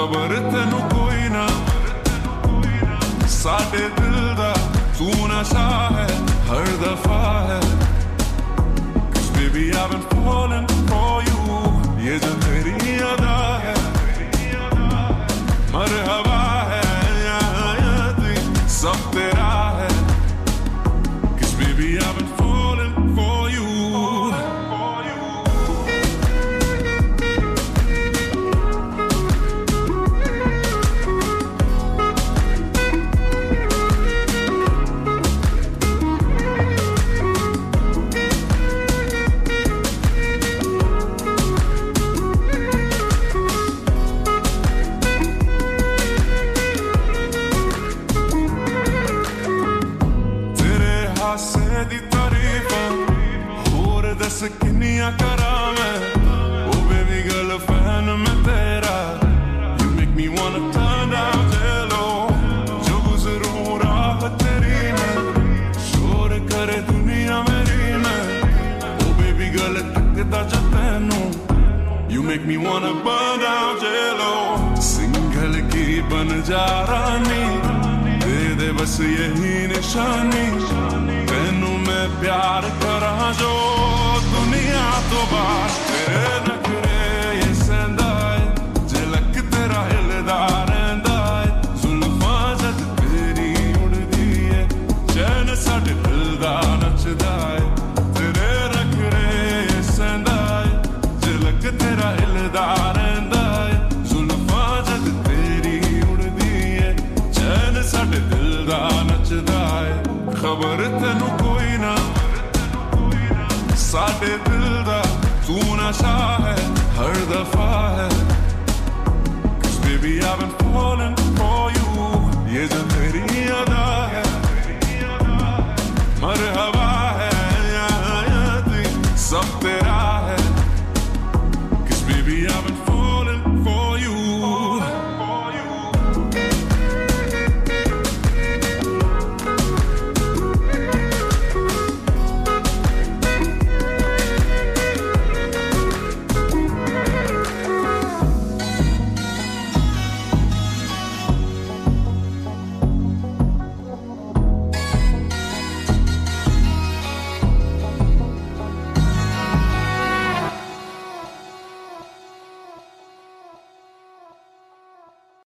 खबर तेनू कोई ना साडे दिल दा तू नशा है हर दफा है Cause baby I've been falling for you ये जो तेरी अदा है मरहबा है सब तेरा है Cause baby I've been falling for you किन्नियां करा मैं oh baby girl a fan मैं तेरा you make me wanna turn down jello जो गुज़रूं राह तेरी में शोर करे दुनिया मेरी में oh baby girl तकदा जो तैनू you make me wanna burn down jello Singhal की बन जा रानी दे दे बस यही निशानी तैनू मैं प्यार करा जो दुनिया तो बात तेरे नखरे ये सहंदा है झलक तेरा हिलदा रहंदा है जुल्फां जद तेरी उड़दी है चैन साडे दिल दा नचदा है तेरे नखरे ये सहंदा है झलक तेरा हिलदा रहंदा है जुल्फां जद तेरी उड़दी है चैन साडे दिल दा नचदा है खबर तेनू कोई ना साडे दिल दा तू नशा है हर दफा है Cause baby I've been falling for you ये जो तेरी